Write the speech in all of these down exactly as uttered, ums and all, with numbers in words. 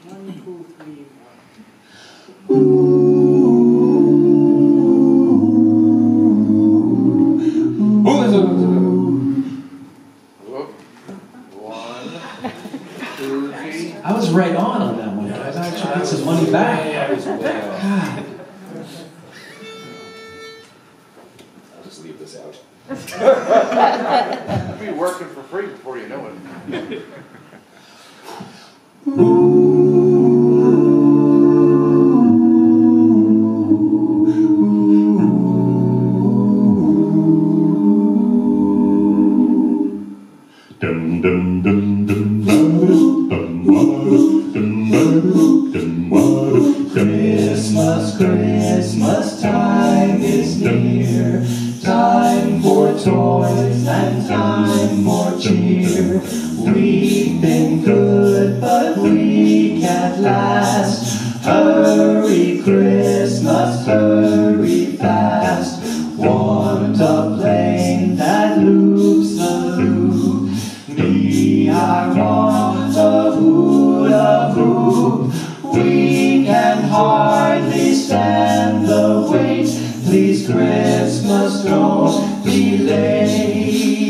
One, two, three, one. Ooh, there's a, there's a, whoop. One, two, three. I was right on on that one, guys. I actually got some money back. Yeah, I was way off. God. I'll just leave this out. I'll be working for free before you know it. Dum dum dum dum dum Christmas, Christmas time is near. Time for toys and time for cheer. We've been good, but we can't last. Hurry, Christmas, hurry fast. Want a plane that loops the loop. Me, I want a hula hoop. We can hardly stand the wait. Please, Christmas, don't be late.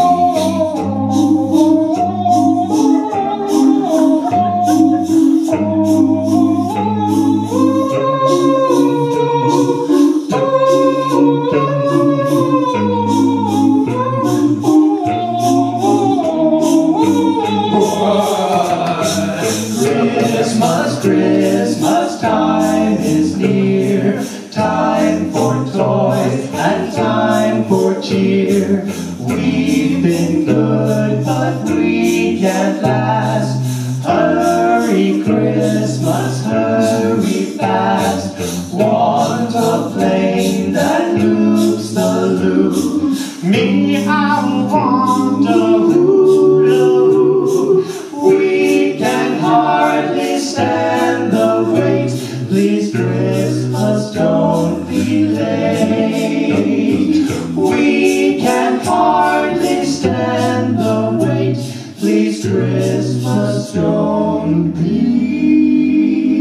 Christmas, Christmas time is near. Time for toys and time for cheer. We've been good, but we can't last. Hurry, Christmas, hurry fast. Want a plane that loops the loop. Me, I want a hula hoop. We can hardly stand the wait. Please, Christmas, don't be late. We can hardly stand the wait. Please, Christmas, don't be.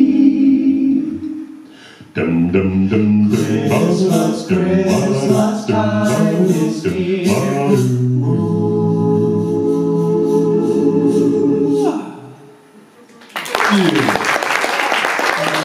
dum dum dum Christmas, Christmas